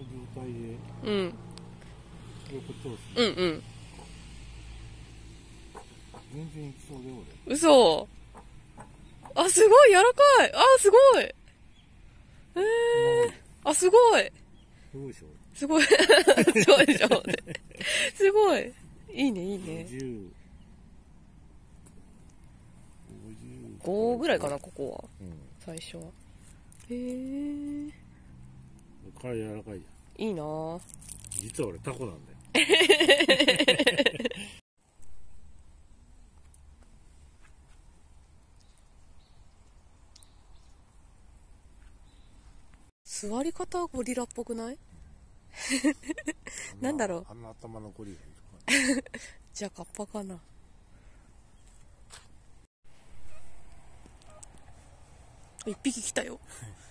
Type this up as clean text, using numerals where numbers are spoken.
状態でうん。 横通す。 うんうん。 全然いきそうで嘘。あ、すごい柔らかい。あ、すごい。あ、すごい。 すごいでしょ。 すごい。すごいでしょ。すごい。いいね、いいね。5ぐらいかな、ここは。 うん。 最初は。へえ。 体柔らかいじゃん。いいなぁ。 実は俺タコなんだよ。 座り方はゴリラっぽくない？なんだろう。 あんな頭のゴリラじゃあカッパかな。一匹来たよ。